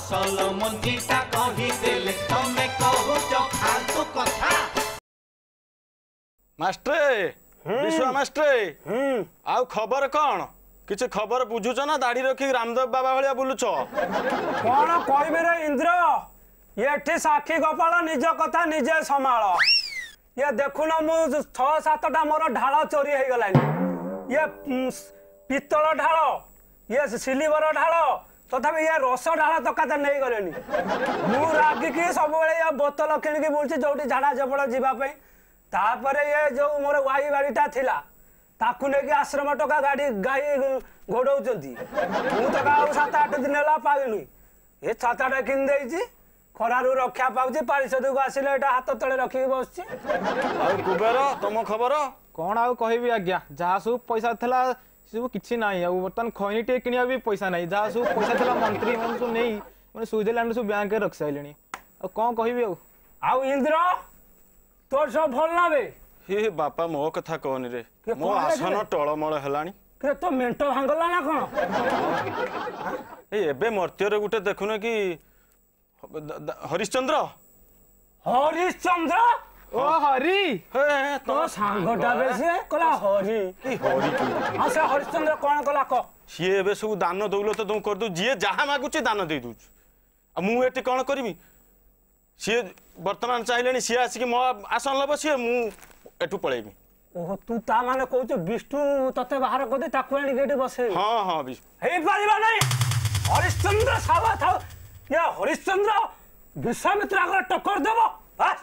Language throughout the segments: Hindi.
असल मंजीटा कही देले तमे कहूच फालतू कथा। मास्टर विश्वा मास्टर आउ खबर कौन किछ खबर बुझुछ ना दाढ़ी रखी रामदेव बाबा भलिया बुलुछ कौन कहबे रे इंद्र ये साक्षी गोपाल निज कथा निजे संभाल ये देखुन मु 6-7टा मोर ढाल चोरी हो गलानी ये पित्तल ढाल ये सिल्वर ढाल तथापि ये रस ढाल तकाते नहीं गलेनी मु रागिकी सब ये बोतल किणिकी बुलची जोटी झाड़ा जबड़ जीवाई तापर ये जो मोर वाई गाड़ीटा थिला ताकू नेकी आश्रम टका गाड़ी गाई घोड़ौचंती मु तो का 7-8 दिन होला पाइनी ए छाताटा किन देइची खरारु रक्षा पाउची पारिषद को आसिले एटा हाथ तळे रखी बसची आ कुबेर तुम खबर कोन आउ कहबी आज्ञा जहा सब पैसा थला सब किछि नाही आ बर्तन खैनी टे किनिया भी पैसा नाही जहा सब पैसा थला मंत्री मन सु नेई माने स्विट्जरलैंड सु बैंक रे रख साइलेनी आ कोन कहबी आउ इंद्र तोर सब भल ना बे हे बापा मो कथा कहनी रे मो आसन टळमळ हेलानी के तो मेंटल भांगला ना कोन ए एबे मर्त्य रे गुटे देखुन कि हरिश्चंद्र हरिश्चंद्र ओ हरि तो सांगटा बेसे कला हरि की हरि की हां से हरिश्चंद्र कोन कला को सी एबे सब दान दौलत तुम कर दू जे जहा मागुची दान दे दूच आ मु एटी कोन करबी सी वर्तमान चाहिलेनी सी आसी कि मो आसन लब सी मु एटू पळेबी ओह तू ता माने कहू विष्णु तते बाहर कर दे ताकू एनी गेट बसे हां हां विष्णु हे परिबा नहीं हरिश्चंद्र सावा था या हरिश्चंद्र विश्वामित्र आगर टक्कर देबो बस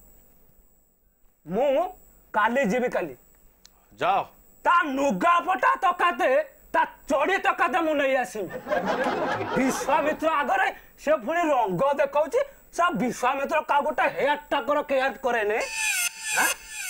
मु काली जीवी काली जाओ ता नुगा पटा तकाते ता चोड़ी तकाते मु नहीं आसी विश्वामित्र आगर से पुनी रंग देखौची सब विश्वामित्र का गोटा हेयर टकर केयर करे ने हां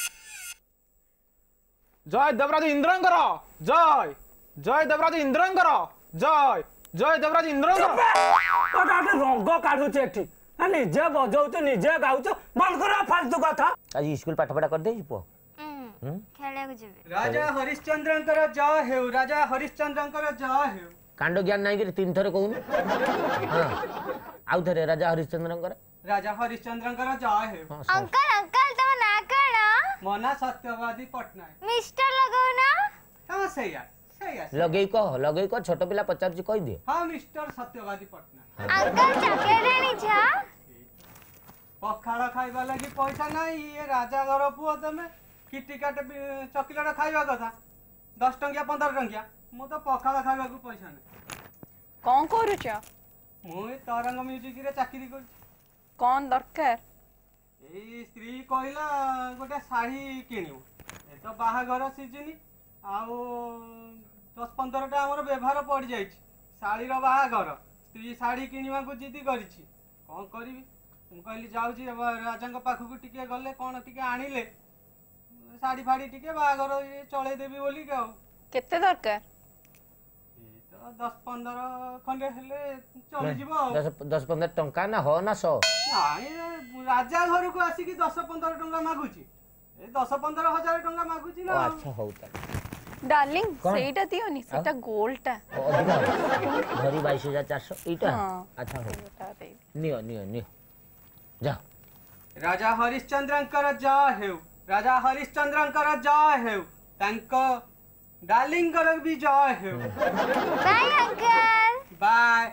जय देवराज इंद्रंकर जय जय देवराज इंद्रंकर जय जय देवराज इंद्रंकर ओटाटे रंग काढू चेठी निजे बजाउछ निजे गाउछ बंद कर फालतू कथा आज स्कूल पाठ पढ़ा कर दे पो खेले को जेबे राजा हरिश्चंद्रंकर जय हेउ राजा हरिश्चंद्रंकर जय हेउ कांड ज्ञान नाही कि 3 थरे कहूनी हां आउ थरे राजा हरिश्चंद्रंकर जय हेउ अंकल अंकल तम ना कणा मना सत्यवादी पटनायक मिस्टर लगाओ ना हां सैया लगेई को छोट पिला पचार छी कहि दे हां मिस्टर सत्यवादी पटनायक अंकल चॉकलेट आनी छा पखाड़ खाइबा लागि पैसा नाही ये राजा घर पुओ तमे कि टिकट चॉकलेट खाइबा कथा 10 टंकिया 15 टंकिया मु तो पखाड़ खाइबा को पैसा नाही कोन करूछ मु तरंग म्यूजिक रे चाकरी कर कोन दरकार ए स्त्री कहला गोटे साड़ी किनियो ए तो बाहाघर सीजन आउ 10-15टा हमर व्यवहार पड़ जाई साड़ी रो बाहाघर स्त्री साड़ी किनिवा को जिद्दी करिछि कोन करबी मु कहली जाउछि राजांग पाखु टिके गले कोन टिके आनिले साड़ी फाड़ी टिके बाहाघर चले देबी बोली के केते दरकार ए तो 10-15 खंडे हेले चली जीवो 10-15 टंका ना हो ना 100 नाही राजा घर को आसी कि 10-15 टंका मागुची ए 10-15 हजार टंका मागुची ना अच्छा होता डार्लिंग सेटा दियोनी सेटा गोल्डटा धरी 22400 एटा अच्छा हो नियो जा राजा हरिश्चंद्रंकर जय हेउ राजा हरिश्चंद्रंकर जय हेउ तांको डार्लिंग कर भी जय हेउ बाय अंकल बाय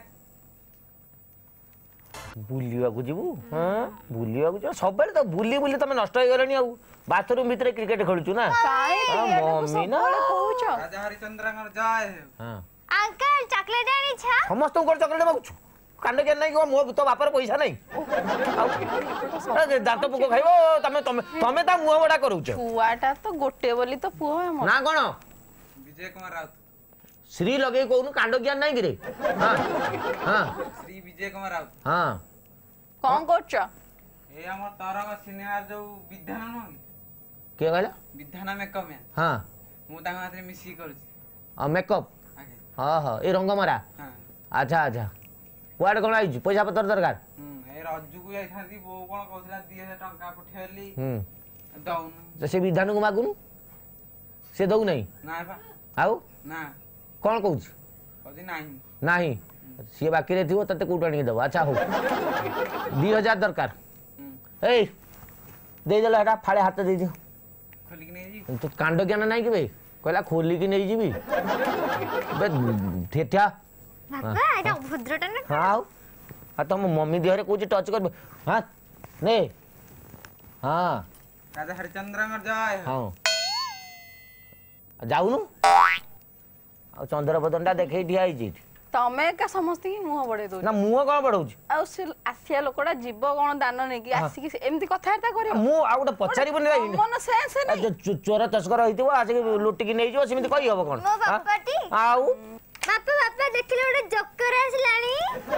बुलिया को जीवु हां बुलिया को सब बेले तो बुली बुली तमे नष्ट हो गलनी आ बाथरूम भीतर क्रिकेट खेलुछु ना मम्मी ना कहूछ राजा हरिश्चंद्रंकर जय हेउ हां अंकल चॉकलेट आनी छा समस्त को चॉकलेट मागुछु कांड के नहीं मो तो बापर पैसा नहीं दांत पुको खाइबो तमे ता मुह बडा करूछ छुआटा तो गोटे बोली तो पुओ है ना कोन विजय कुमार राउत श्री लगे कोनु कांड ज्ञान नहीं गिरे हां हां श्री विजय कुमार राउत हां कोन करछ ए हमर तरंग सिनेमा जो विधान न के कहला विधान मेकअप में हां मु तांग हाथ मिसी करूछ आ मेकअप हां हां ए रंग मारा हां अच्छा अच्छा कुआड कोन आइछ पैसा पत्र दरकार ए रज्जु को जाई थांती बो कोन कहथला 2000 टंका पठेली दाउन से विधान को मागुनु से दउ नहीं ना बा आउ ना कोन कहूछ कदी नाही नाही सी बाकी रे थी तते कोट आनी दबो अच्छा हो 2000 दरकार ए दे देला एटा फाळे हाथ दे दियो खोली कि नहीं जी तो कांड ज्ञान नहीं कि भाई कहला खोली की नहीं जीवी बे ठेठा बाबा एटा भद्रटा ना हां आ तुम मम्मी देहरे कोची टच कर हां ने हां राजा हरिचंद्र मर जाए हां जाउनु आ चंद्र बदनटा देखै ठिया आइजी तमे का समस्त की मुंह बड़े दो ना मुंह कोन बडौची आ से आसिया लोकड़ा जीव कोन दान नै कि आसी कि एमती कथार्ता करियो मु आ गोटे पचारि बने जाई मन सेंस नै चोर तस्कर होइतिबो आज लुटी की नै जो सिमिति कहि हबो कोन मो बापाटी आउ बापा देखिले ओडे जक्कर आसलानी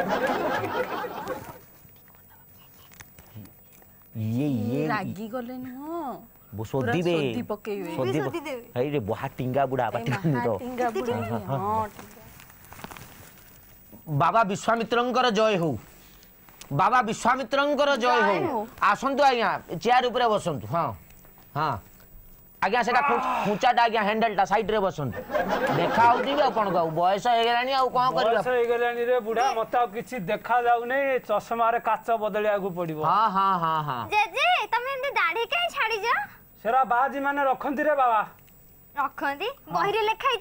ये रागी गले न वो सोदी बे सोदी पकेइबे सोदी देबे हई रे बहा टिंगा बुढ़ा बाटी तो टिंगा बुढ़ी हां बाबा विश्वामित्रंकर जय हो बाबा विश्वामित्रंकर जय हो आसंतु आज्ञा चेयर ऊपर बसंतु हां हां आज्ञा सेटा खूंचाटा आज्ञा हैंडलटा साइड रे बसंतु देखा होती बे कोन गाउ बयस हे गेलानी आ कोन करबा बयस हे गेलानी रे बुढ़ा मता किछि देखा जाउ नै चश्मा रे काच बदलिया को पड़िबो हां हां हां हां जेजे तमे एते दाढ़ी के छाड़ी जा सेरा बाजी माने रखंती रे बाबा रखंती बही रे लिखाई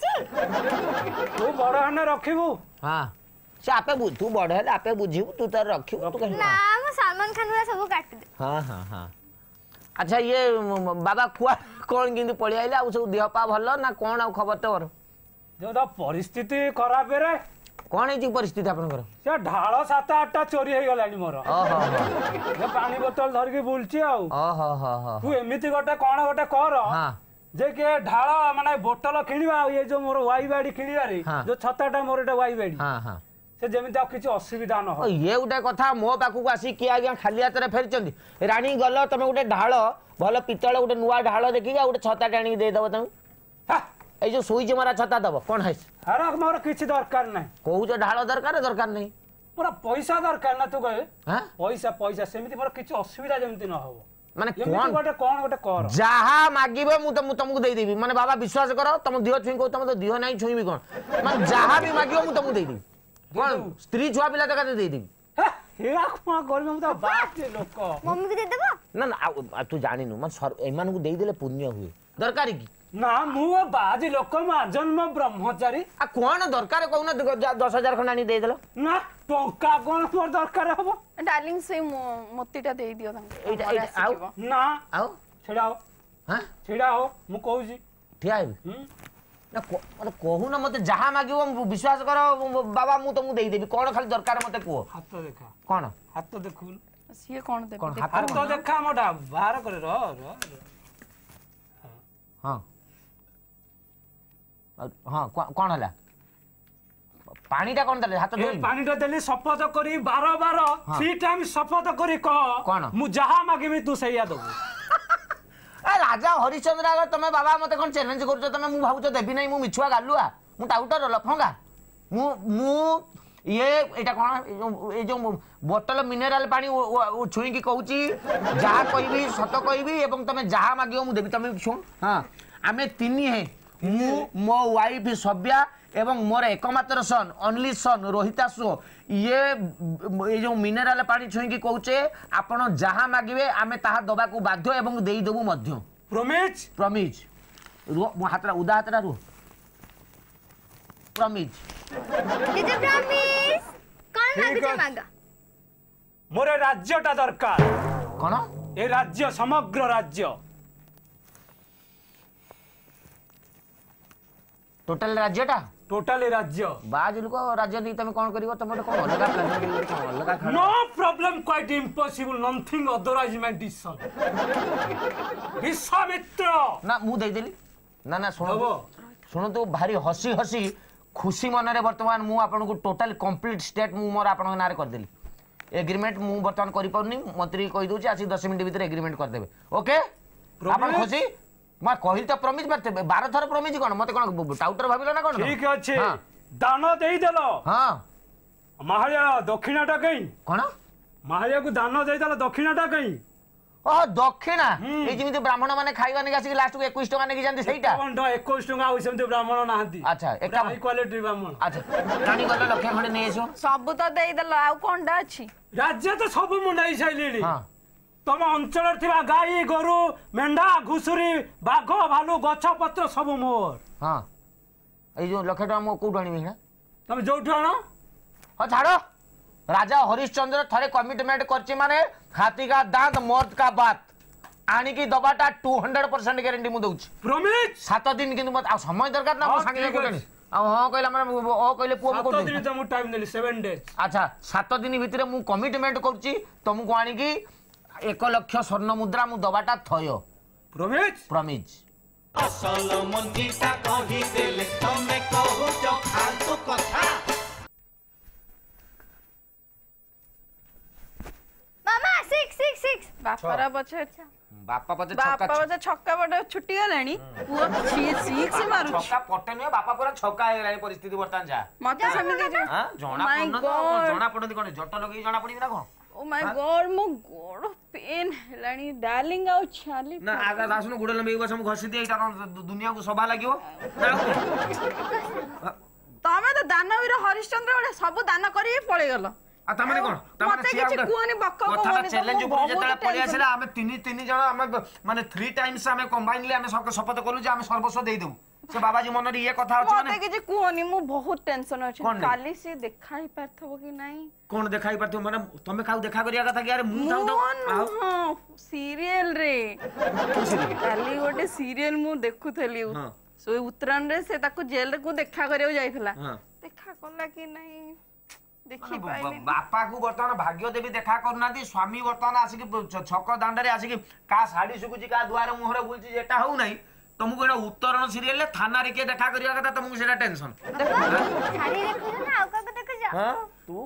छी तू बड़ हने रखिबू हां से आपे तू बड़ है आपे बुझिबू तू तर रखिबू तू कहि ना हम सलमान खान रा सब काट दे हां हां हां अच्छा ये बाबा खुआ कोन किंतु पळि आइला आ सब देह पा भलो ना कोन आ खबर तोर जो परिस्थिति खराब रे कोन है परिस्थिति आपन कर से ढाळ 7-8टा चोरी हे गलानी मोर ओहो ये पानी बोतल धर के बुलची आ ओहो हो हो तू एमिति गोटे कोन गोटे कर हां जे के ढाळ माने बोतल किनिबा ये जो मोर वाई बाडी किनिबा रे जो छताटा मोर एटा वाई बाडी हां हां से जेमिति आ किछि असुविधा न हो ये गोटे कथा मो पाखु आसी कि आज्ञा खाली हाथ रे फेरचंदी रानी गल तमे गोटे ढाळ भल पितळ गोटे नुवा ढाळ देखि गोटे छता टाणी दे दबो तम ए जो सुई जमरा छता दबो कोन है अरे मोर किछि दरकार नै कहू जो ढाळ दरकार नहीं मोर पैसा दरकार ना तू कहे हां पैसा सेमिति मोर किछि असुविधा जेमिति न हो माने कोन गोटे कर जहा मागिबे मु तुमको दे देबी माने बाबा विश्वास करो तुम दिह छुई को तुम तो दिह नहीं छुईबी कोन माने जहा भी मागिबो मु तुमको दे देबी कोन स्त्री छुआ पिला तक दे देबी हेरा कोन करबे मु तो बात लोक मम्मी को दे देबो ना ना तू जानिनु मन एमान को दे देले पुण्य हुए दरकार की ना मु बाजी लोक मा जन्म ब्रह्मचारी आ कोन दरकार कहूना 10,000 खंडा नहीं दे देलो ना टंका कोन मोर दरकार हबो डार्लिंग से मोतीटा दे दियो एटा आउ ना आउ छेड़ाओ हां छेड़ाओ मु कहू छी ठिया है ना कहू ना मते जहा मागिबो विश्वास करो बाबा मु तुमको दे देबी कोन खाली दरकार मते को हाथ देखा कोन हाथ देखू सिए कोन दे हाथ देखा मोटा बाहर करे रो हां हां कोन हला पानीटा कोन दले हाथ धोई पानीटा देली शपथ करी 12 3 टाइम शपथ करी कह कोन मु जहा मागिबी तू सैया दबो ए राजा हरिचंद्र अगर तमे बाबा मते कोन चैलेंज करछो तमे मु भाबुछो देबी नै मु मिछुआ गालुआ मु टाउटर लफंगा मु ये एटा कोन ए जो बोतल मिनरल पानी छुई की कहूची जहा कहबी सत कहबी एवं तमे जहा मागियो मु देबी तमे सुन हां आमे तिनी है मु मो वाइफ सभ्या एवं मोर एकमात्र सन ओनली सन रोहितासु ये जो मिनरल पानी छुई की कहूचे आपण जहा मागिबे आमे ताहा दबा को बाध्य एवं देई देबु मध्य प्रॉमिस प्रॉमिस मो हातरा उदा हातरा रु प्रॉमिस दीदी प्रॉमिस कौन मांगे मांगा मोरे राज्यटा दरकार कोन ए राज्य समग्र राज्य टोटल राज्यटा टोटल राज्य बाज लोक राज्य नहीं तमे कोन करिवो तमे कोन अलगा प्लान अलगा खा no problem quite impossible nothing otherwise my decision Vishwamitra ना मु दे देली ना ना सुनो तो भारी हसी हसी खुशी मन रे वर्तमान मु आपन को टोटल कंप्लीट स्टेट मु मोर आपन नारे कर देली एग्रीमेंट मु वर्तमान करि पाउनी मंत्री कहि दोची आसी 10 मिनिट भीतर एग्रीमेंट कर देबे ओके आपन खुशी मैं कहिल त प्रॉमिस बात 12 थर प्रॉमिस कोन मते कोन टाउटर भाबिलो ना कोन ठीक अछि दान देई देलो हां महाराज दक्षिणाटा कई कोन महाराज को दान देई देलो दक्षिणाटा कई ओ दक्षिणा ए जेमिति ब्राह्मण माने खाइबा नै आसी लास्ट को 21 टका नेकी जानती सेइटा 21 टका आ सेमते ब्राह्मण नाहंती अच्छा एक हाई क्वालिटी ब्राह्मण अच्छा रानी गल्ला लक्ष्य खंडे नै एसो सब तो देई दल आउ कोंडा अछि राज्य तो सब मुंडाई साइलेनी हां तम अंचल थिबा गाई गोरु मेंढा घुसुरी बाघ भालू गछ पत्र सब मोर हां ए जो लक्ष्य टका मो कोठ आनिबी ना तम जोठु आनो हां छाड़ो राजा हरिश्चंद्र थरे कमिटमेंट करछि माने हाथी का दांत मौत का बात आनी की दबाटा 200% गारंटी मु दउछि प्रॉमिस 7 दिन किंतु मत आ समय दरकार ना मो संगे कोटनी आ हां कहला माने ओ कहले पुओ को 7 दिन त मु टाइम देली 7 डेज अच्छा 7 दिन भितरे मु कमिटमेंट करछि तुमको आनी की 1 लाख स्वर्ण मुद्रा मु दबाटा थयो प्रॉमिस प्रॉमिस असल मंजीटा कही देले तमे कहू जो फालतू कथा मामा 6 बापारा पछे बापा पते बापा छक्का पछे छक्का बड़ छुट्टी गलानी पुओ 6 मारू छक्का पटे न बापा पूरा छक्का हे गलानी परिस्थिति वर्तमान जा मते समिति जो हां जणा पडन कोन जट लगई जणा पडी ना कोन ओ माय गॉड मो गोड़ पेन हेलानी डार्लिंग आउ छाली ना आगा दासनु गुड लंबे बस हम घसी दे एटा दुनिया को सभा लागियो तमे तो दानवीर हरिश्चंद्र ओडे सब दान करी पळे गलो आ तमने कोन मते किछि कुआनी बक्क कथा चैलेंज ऊपर जेतला पड़ी आसिला हम तीन जण हम माने 3 टाइम्स हम कंबाइनली हम शपथ करू जे हम सर्वस्व दे देऊ से बाबाजी मन रे ये कथा अछि माने मते किछि कुआनी मु बहुत टेंशन अछि काली से देखाई पाथबो कि नाही कोन देखाई पाथबो माने तमे काउ देखा करिया कथा कि यार मु थाउ तो हां सीरियल रे काली गोटे सीरियल मु देखुथली सो उत्तरायण रे से ताको जेल रे को देखा करियो जाइथला देखा करला कि नाही देखि पाइले बापा को वर्तमान भाग्य देवी देखा करनादी स्वामी वर्तमान आसी छक दांडा रे आसी का साड़ी सुकुची का द्वार मुहरे बोलची जेटा हो नाही तुमको एटा उत्तरण सीरियल थाना रे के देखा करिया कथा तुमको सेटा टेंशन साड़ी देखु ना आउ का देखु जा हां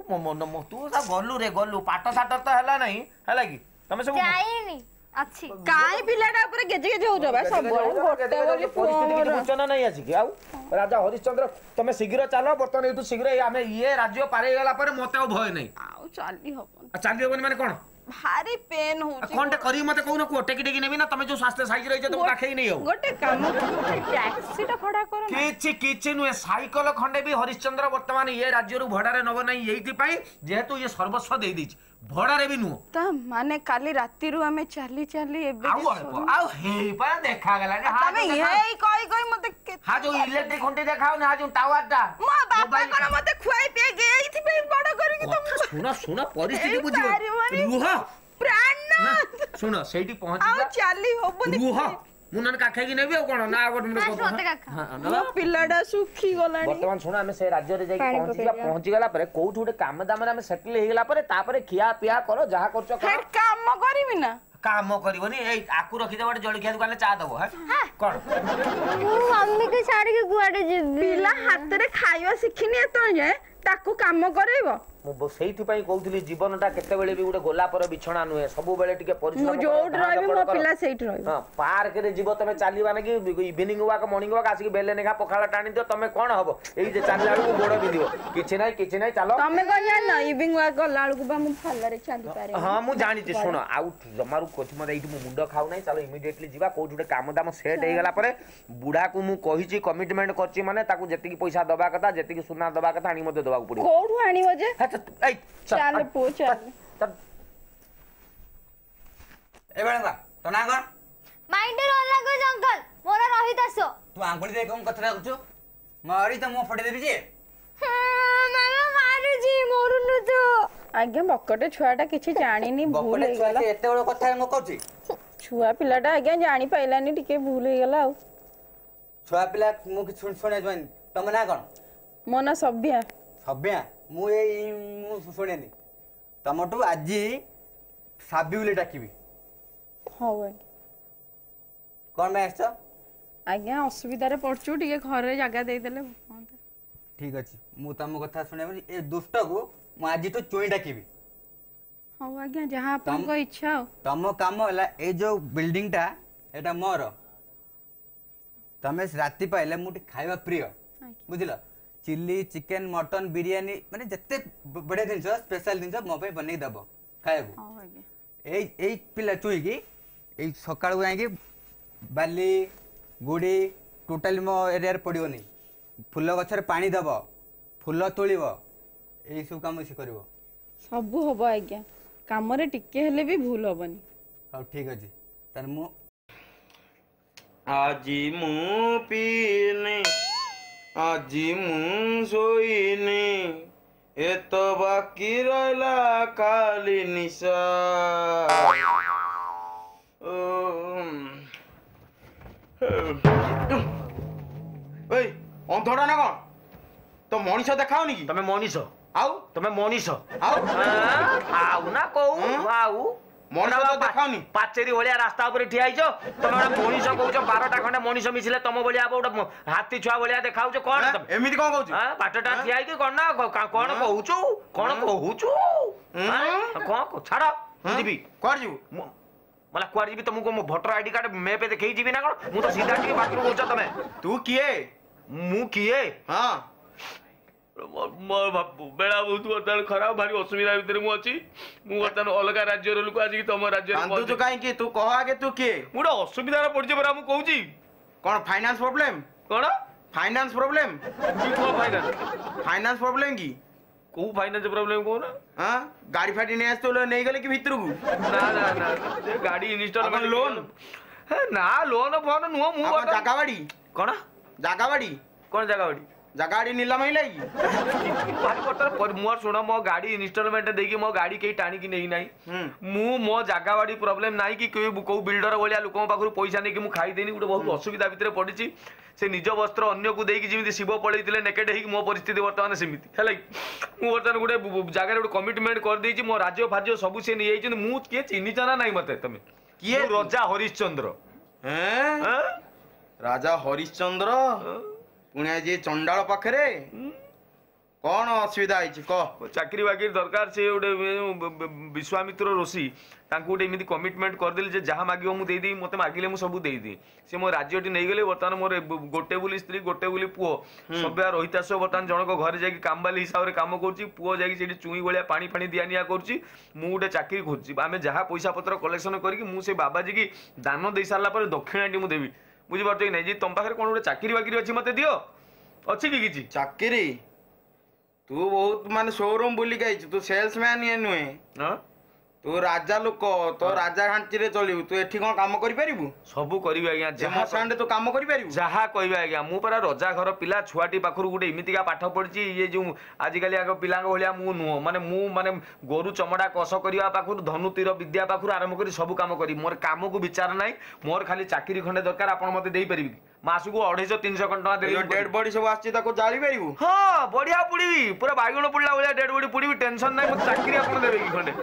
तू सा गल्लू पाट साट तो हला नहीं हला की तमे सब जाईनी अच्छी काई पिलाडा ऊपर गेजे गेजे हो जाबा सब गोटे बोली परिस्थिति की सूचना नहीं आसी कि आउ राजा हरिश्चंद्र तमे शीघ्र चलो बर्तन एतु शीघ्र हमें ये राज्य पारे गेला पर मते भय नहीं आउ चाली हबन चाली हबन माने कोन भारी पेन हो कोनटा करी मते कोन को टेकी टेकी नेबी ना तमे जो स्वास्थ्य साइज रही तुम काखै नहीं हो गोटे काम टैक्सी टा खड़ा करो किछि नुए साइकिल खंडे भी हरिश्चंद्र वर्तमान ये राज्य रु भड़ा रे नब नहीं एइति पई जेहेतु ये सर्वस्व दे दी भड़ा रे भी नु त माने काली राती रु हमें चाली चाली एबे आउ हे पर देखा गला ने तमे हे कोई मते हा जो इलेक्ट्रिक खंडे देखाओ ना हा जो टावर टा मो बापा कोन मते खुआई पे गेइथि पे बड़ करी कि तुम सुना परिस्थिति बुझियो रुह प्राण सुनो सेठी पहुंची जा चाली होबनी रुह मुनन काखे की नेबी कोन ना गोट ना हां पिलाडा सुखी गलानी वर्तमान सुना हमें से राज्य रे जाई पहुंची गला पर कोउठ उडे काम दाम रे हमें सेटल हे गला पर तापर खिया पिया करो जहा करछो कर काम करबी ना काम करबनी ए आकु रखि दे जळी खिया दुकान चा दबो ह कोन मम्मी के छाड़ी के गुआडे जिबी पिला हाथ रे खाइबा सिखिनी एतो जे ताकू काम करैबो मु सेइथि पई कहउथली जीवनटा केते बेले भी उडे गोला पर बिछणा नुहे सब बेले टिके परिश्रम मु जोड रहबी मो पिला सेइठ रहबी हां पार्क रे जीव तमे चालीबा ने कि इवनिंग वाक मॉर्निंग वाक आसी बेले नेखा पखाला टाणी दियो तमे कोन हबो एई जे चालला को गोड़ बिंदियो किछि नै चलो तमे कोन जान ना इवनिंग वाक लाळ को बा मु फल्ला रे चाली पारे हां मु जानि छी सुनो आउट जमारु कोथि मते एइटु मु मुंडो खाउ नै चलो इमिडिएटली जीवा कोठ उडे काम दाम सेट हे गला परे बुढा को मु कहि छी कमिटमेंट करछि माने ताकू जेतिकी पैसा दबा कथा जेतिकी सुना दबा कथा आनी मते दबा को पड़ियो कोठु आनिबो जे ए चल पो चल ए बेटा तो ना कोन माइंडर वाला को जंगल मोरा रही दसो तू आंगुली दे कोन कथरा कुछु मारी त मो फटे देबी जे मामा मारू जी मोरुनु तो आगे बकटे छुआटा किछि जानिनी भूल हे गला एते बड़ कथा न कहछि छुआ पिलाटा आगे जानि पाइलानी टिके भूल हे गला आ छुआ पिला मु कि सुन जवान तम ना कोन मो ना सभ्या मु शुणेनी तमठू आज साबी बोले डाकिबी हाँ कौन मैं आस आज्ञा असुविधा रे पड़चु टिके घर रे जगह दे देले ठीक अछि मु तम कथा सुने ए दुष्ट को मु आज तो चोई डाकिबी हाँ आज्ञा जहाँ आपन को इच्छा हो तम काम होला ए जो बिल्डिंग टा एटा मोर तमे राती पाइले मु खाइबा प्रिय बुझिला चिल्ली चिकेन मटन बिरयानी माने जत्ते बड़े दिन स्पेशल दिन मो पे बनै दबो खाइबो এই ପିଲା ଚୁଇକି ଏଇ ସକାଳୁ ଯାଇକି ବାଲି ଗୁଡ଼ି ଟୋଟାଲି ମୋ ଏରିଆରେ ପଡ଼ିବନି ଫୁଲ ଗଛରେ ପାଣି ଦେବ ଫୁଲ ତୋଳିବ ଏଇସବୁ କାମ ସେ କରିବ ସବୁ ହବ ଆଜ୍ଞା କାମରେ ଟିକେ ହେଲେ ବି ଭୁଲ ହବନି ହଉ ଠିକ୍ ଅଛି ତାହେଲେ ମୁଁ ଆଜି ମୁଁ ପିଇନି ଆଜି ମୁଁ ଶୋଇନି ଏତ ବାକି ରହିଲା ଖାଲି ନିଶା ଏଇ ଅନ୍ଧଟା ନା କଣ ତ ମଣିଷ ଦେଖାଉନି କି ତମେ ମଣିଷ ଆଉ ତମେ ମଣିଷ ଆଉ ଆଉ ନା କହୁ ଆଉ ମଣିଷ ତ ଦେଖାଉନି ପାଚେରୀ ଭଳିଆ ରାସ୍ତା ଉପରେ ଠିଆ ହେଇଛ ତମେ ଗୋଟେ ମଣିଷ କହୁଛ 12ଟା ଖଣ୍ଡେ ମଣିଷ ମିଶିଲେ ତମ ଭଳିଆ ଗୋଟେ ହାତୀ ଛୁଆ ଭଳିଆ ଦେଖାଉଛ କଣ ଏମିତି କଣ କହୁଛୁ ବାଟଟା ଠିଆ ହେଇକି କଣ ନା କଣ କହୁଛୁ କଣ କହୁଛୁ କଣ ଛାଡ ଯିବି କୁଆଡେ ଯିବୁ मला कुआड़ जी तुमको भोटर आईडी कार्ड मैं पे देखई जीवी ना कोन मु तो सीधा टिके बाथरूम पहुंच तमे तू किए मु किए हां मोर बापू बेला बहुत बर्तन खराब भारी असुविधा भीतर मु अछि मु बर्तन अलग राज्य रो लोक आज की तुम राज्य रे तू काई की तू कह आगे तू किए मुडा असुविधा रे पड़ जे बरा मु कहूची कोन फाइनेंस प्रॉब्लम कोन फाइनेंस प्रॉब्लम की को फाइनेंस प्रॉब्लम की को फाइनेंस प्रॉब्लम को ना हां गाड़ी फाटी नहीं आस्तो नहीं गले कि भीतर को ना ना ना ये गाड़ी इंस्टॉलमेंट लोन है ना लोन फोन नुह मु जागावाड़ी कोन जागावाड़ी कोन जागावाड़ी जगाड़ी नीला महिला की भारी बर्तन मोर सुन मो गाड़ी इंस्टॉलमेंट देकी मो गाड़ी के टाणी की नहीं नाही मु मो जागावाड़ी प्रॉब्लम नाही कि को बिल्डर भलिया लोकन पाखरु पैसा नै कि मु खाई देनी गुटे बहुत असुविधा भीतर पड़िची से निज वस्त्र अन्य को देकी जिमिति शिव पळैतिले नेकेड हेकी मो परिस्थिति वर्तमान सेमिति हलै मु वर्तमान गुटे जागा रे गुटे कमिटमेंट कर देची मो राज्य फाज्य सब से नि आइछन मु के चिन्हि जाना नाही मते तमे किए राजा हरिश्चंद्र हैं राजा हरिश्चंद्र पुणे जे चंडाल पाखरे कौन असुविधा आइछि कह चाकरी बाकरी दरकार से गोटे विश्वामित्र ऋषि तांको गोटे एमती कमिटमेंट करदेली जे जहाँ मागिब मु देदी मते मागिले मु सब देदी से मो राज्यटी नहीं गले वर्तमान मोर गोटे बोली स्त्री गोटे बोली पुओ सभ्या रहितास वर्तमान जनक घर जाकि कामबाली हिसाब से काम करुच्ची पुओ जाकि सेठी चुई भलिया पानी फानी दिया निया करुच्ची मु गोटे चाकरी खोजुची आमे जहाँ पैसा पत्र कलेक्शन करके मु से बाबाजी की दान दे सारा पर दक्षिणाटी मु देवी बुझी पारछ कि नहीं जी तुम पाखे कौन गोटे चाकरी बाकरी अच्छी मते दियो अच्छी कि किछि चाकरी तू बहुत माने शोरूम बुली गई तू सेल्समैन ये नुहे हां तू राजा लोक तो राजा घांटी रे चलिबू तू एठी कोन काम करि परिबू सब करिबे आज्ञा जहाँ संडे तू काम करि परिबू जहाँ कहबे आज्ञा मु परा रजा घर पिला छुआटी पाखरु गुटे इमितिका पाठ पढिची ये जो आज काली आग पिलांग भलिया मु नुह माने गोरु चमड़ा कस करिया पाखरु धनु तीर विद्या पाखरु आरंभ करी सब काम करी मोर काम को विचार नाही मोर खाली चाकरी खंडे दरकार आपण मते देई परिबी मासुको 250-300 टका देली डेड बॉडी सब आछि ताको जाली परिबू हां बढ़िया पुडीबी पूरा बाइगण पुडला भलिया डेड बॉडी पुडीबी टेंशन नाही मते चाकरी आपण देबे की खंडे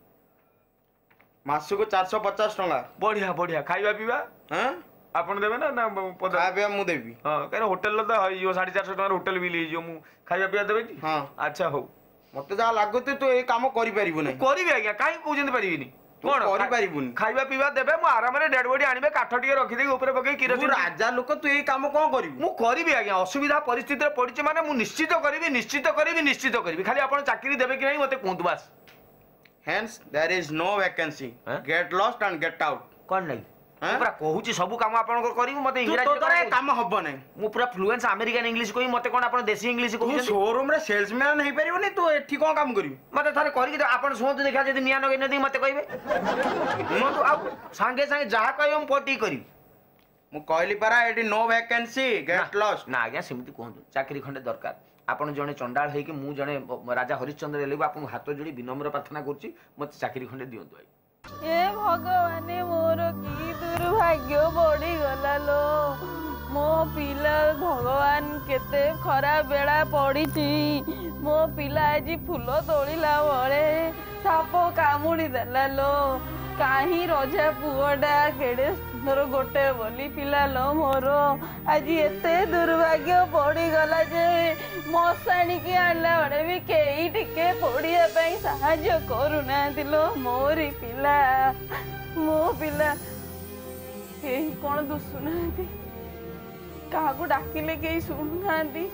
मासु को 450 टका बढ़िया बढ़िया खाइबा पीबा हैं आपण देबे ना ना पदा खाइबा मु देबी हां काहे होटल ल त यो 450 टका होटल बिल जो मु खाइबा पीबा देबे की हां अच्छा हो मते जा लागते तू ए काम करि परिबू नै करिबे आज्ञा काहे कहउजन परिबिनी कोन करि परिबुनी खाइबा पीबा देबे मु आराम रे डेड बॉडी आनिबे काठ टिके रखि देई ऊपर पके किरोसिन राजा लोक तू ए काम कोन करिबू मु करिबे आज्ञा असुविधा परिस्थिति रे पडिचे माने मु निश्चित करिबी खाली आपण चाकरी देबे कि नै मते कोंतु बास hence there is no vacancy get lost and get out कोन नै पूरा कहूची सब काम आपण को करिबू मते इंग्लिश तो तोरे काम हबो नै मु पूरा फ्लुएंस अमेरिकन इंग्लिश कोई मते कोन आपण देसी इंग्लिश कहू शोरूम रे सेल्समैन नहीं परिबो नै तू एठी कोन काम करिबू मते थारे करि के आपण सोच देखा जदी निया नगे नदी मते कहबे मु तो आ संगे संगे जहा कहबे हम पटी करी मु कहली पारा एठी नो वैकेंसी गेट लॉस्ट ना आज्ञा सिमती कहू चाकरी खंडे दरकार आपण जने चंडाल है कि मु जने राजा हरिश्चंद्र लेबो आपण हाथ जोड़ी विनम्र प्रार्थना करछि मते चाकरी खंडे दियंतु भाई ए भगवान मोर की दुर्भाग्य बड़ी गला लो मो पिला भगवान केते खराब बेला पड़ीची मो पिला आज फूल तोड़िला बळे साप कामुड़ी देला लो काहीं रजा पुअडा केड़े सुंदर गोटे बोली पिला लो मोर आज एते दुर्भाग्य पड़ी गला जे मशाणी की आनला बड़े भी कई टिके पड़िया ପାଇଁ ସାହାଯ୍ୟ କରୁନାହାନ୍ତି लो मोरी पिला मो पिला केही कोन दुसुनाहांती काहाको डाकिले केही सुनुनाहांती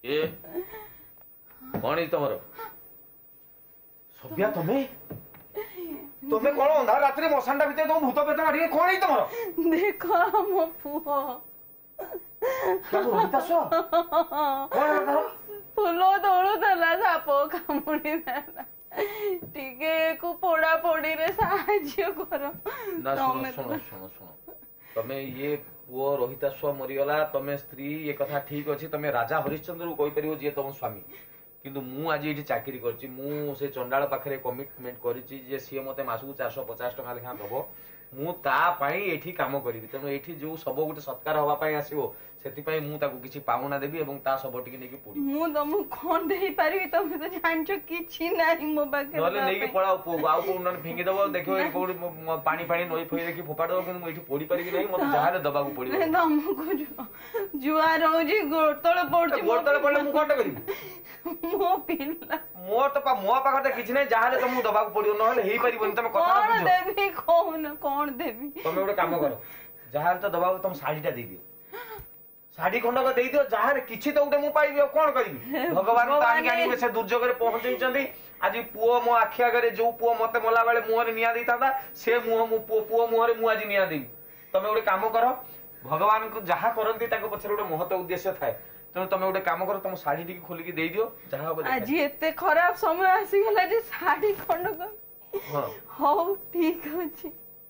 ए कौन है तमरो सभ्या तुम्हें तुम्हें कौन अंधार रात्रि मशानटा भितर तुम भूत पेट मारी कौन है तमरो देखो मो पुओ क्या रोहिता सो कौन है तारो फुलो तोड़ू देला साप कामुड़ी देला टिके को पोड़ा पोड़ी रे साहाଯ୍य करो ना सुनो सुनो सुनो सुनो तमे ये पुओ रोहिता स्व मरीगला तमे स्त्री ये कथा ठीक अछि तमे राजा हरिश्चंद्र को कहि परियो जे तम स्वामी किंतु मु आज एठी चाकरी करछि मु से चंडाळ पाखरे कमिटमेंट करछि जे सी मते मासु 450 टका लेखा दबो मु ता पाई एठी काम करिवि तनो एठी जो सब गोटे सत्कार हवा पाई आसीबो सेति पाई मु ताकू किछि पाउना देबी एवं ता सब टिके नेकी पुडी मु तमु कोन देई पारिबि तमे तो जानछो किछि नाही मो बाके नले नेकी पळाओ पो आउ को नन फेंगी दबो देखो ए कोडी पानी पानी नई फई देखि फोपाड़ दबो किंतु मु एठी पोडी पारिबि नाही मते जहाले दबाकू पडिबो नै तमु को जुआर होजी गोड़तळ पडछि गोड़तळ पडले मु कोनटा करिबि मो पिल्ला मोर तो मो पाखर किछि नै जहाले तमु दबाकू पडिबो नहले हेई परिबो तमे कथा बुझो कोन देबी कोन देबी तमे ओडे काम करो जहाले तो दबाकू तम साडीटा दे दियो साड़ी खंडक दे दियो जहारे किछि तो उठे मु पाइबी कोन करिबी भगवान तानी गानी से दुर्जोग रे पहुंचैचंदी आज पुओ मो आखि आगे जो पुओ मते मोला बेले मुहरे निया देता से मुह मु पुओ मुहरे मु आज निया देबी तमे ओडे काम करो भगवान को जहा करंती ताको पछरे ओडे महत उद्देश्य थाए तेणु तमे ओडे काम करो तुम साड़ी टिके खोलिकी दे दियो जहा हो आज एते खराब समय आसी गला जे साड़ी खंडक हां हो ठीक अछि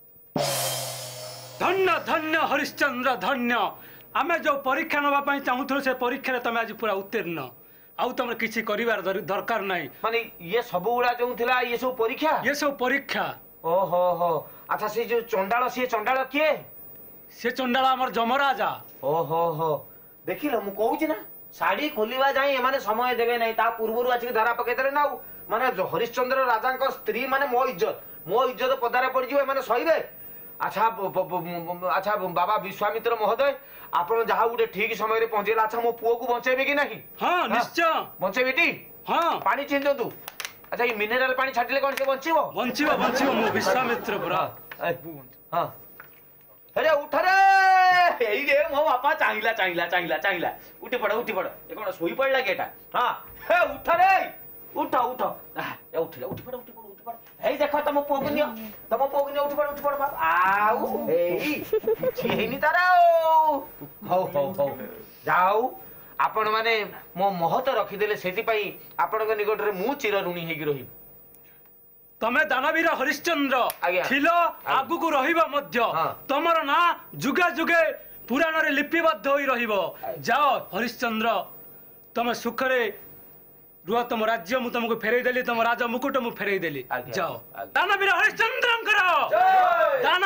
धन्य धन्य हरिश्चंद्र धन्य आमे जो परीक्षा नवा चाहूथु से परीक्षा तुम आज पूरा उत्तीर्ण आउ तुम किसी करिवार दरकार नहीं माने ये सब उड़ा जो थिला ये सब परीक्षा ओहो हो अच्छा से जो चंडाळ किए से चंडाळ हमर जमराजा ओहो हो देखिलो मु कहू छी ना साड़ी खोलिवा जाई माने समय देबे नहीं ता पूर्वरु आछि धारा पके देले ना माने हरिश्चंद्र राजा को स्त्री माने मो इज्जत पदारे पड़ जिवे माने सहीबे अच्छा अच्छा बाबा विश्वामित्र महोदय आपण जहा गुटे ठीक समय रे पहुंचेला अच्छा मो पुओ को बचेबे कि नहीं हां निश्चय बचेबेटी हां पानी चेंज दू अच्छा ये मिनरल पानी छाटिले कोन से बंचिबो मो विश्वामित्र पुरा हां अरे उठ रे एई रे मो बापा चाहिला उठी पड़ ए कोन सोई पड़ला गेटा हां हे उठ रे उठ पड़ हेई देखो तम पुओ को नियो उठ पड़ बाप आउ एई छेनी तारा हो जाऊ आपण माने मो महत रखी देले सेति पई आपण के निकट रे मु चिर ऋणी हेगी रही तमे दानवीर हरिश्चंद्र थिलो आगु को रहिबा मध्य तमर ना जुगे जुगे पुराण रे लिपिबद्ध होई रहिबो जाओ हरिश्चंद्र तमे सुखरे रुआ तुम राज्य मु तुमको फेरई देली तुम राजा मुकुट मु फेरई देली जाओ दानवीर हरिश्चंद्र करो दान